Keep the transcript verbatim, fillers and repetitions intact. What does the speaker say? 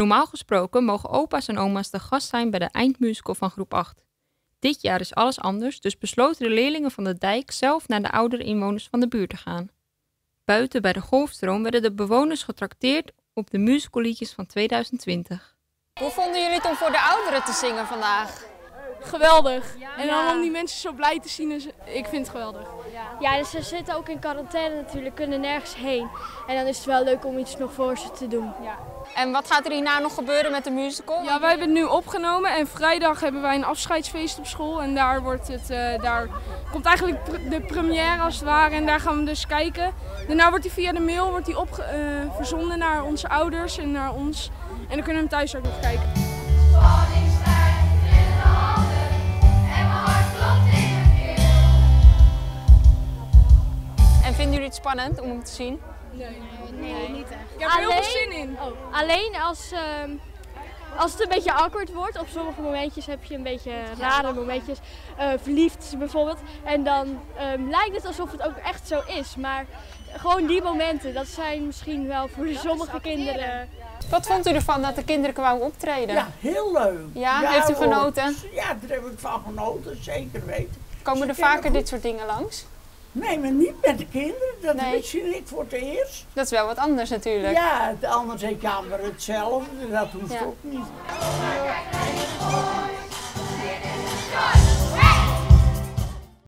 Normaal gesproken mogen opa's en oma's de gast zijn bij de eindmusical van groep acht. Dit jaar is alles anders, dus besloten de leerlingen van de dijk zelf naar de oudere inwoners van de buurt te gaan. Buiten bij de Golfstroom werden de bewoners getrakteerd op de musicalliedjes van tweeduizend twintig. Hoe vonden jullie het om voor de ouderen te zingen vandaag? Geweldig. En dan om die mensen zo blij te zien, is, ik vind het geweldig. Ja, dus ze zitten ook in quarantaine natuurlijk, kunnen nergens heen. En dan is het wel leuk om iets nog voor ze te doen. Ja. En wat gaat er hierna nog gebeuren met de musical? Ja, wij hebben het nu opgenomen en vrijdag hebben wij een afscheidsfeest op school. En daar, wordt het, uh, daar komt eigenlijk de première als het ware en daar gaan we dus kijken. Daarna wordt hij via de mail wordt hij opge, uh, verzonden naar onze ouders en naar ons. En dan kunnen we hem thuis ook nog kijken. En vinden jullie het spannend om hem te zien? Nee, nee, nee niet echt. Ik heb er heel veel zin in. Oh, alleen als, uh, als het een beetje awkward wordt, op sommige momentjes heb je een beetje rare momentjes, uh, verliefd bijvoorbeeld. En dan um, lijkt het alsof het ook echt zo is, maar gewoon die momenten, dat zijn misschien wel voor sommige kinderen. Wat vond u ervan dat de kinderen kwamen optreden? Ja, heel leuk. Ja, ja heeft u genoten? Hoor. Ja, daar heb ik van genoten, zeker weten. Komen er vaker dit soort dingen langs? Nee, maar niet met de kinderen. Dat nee. is misschien niet voor het eerst. Dat is wel wat anders natuurlijk. Ja, anders heb je maar hetzelfde. Dat hoeft ja. ook niet.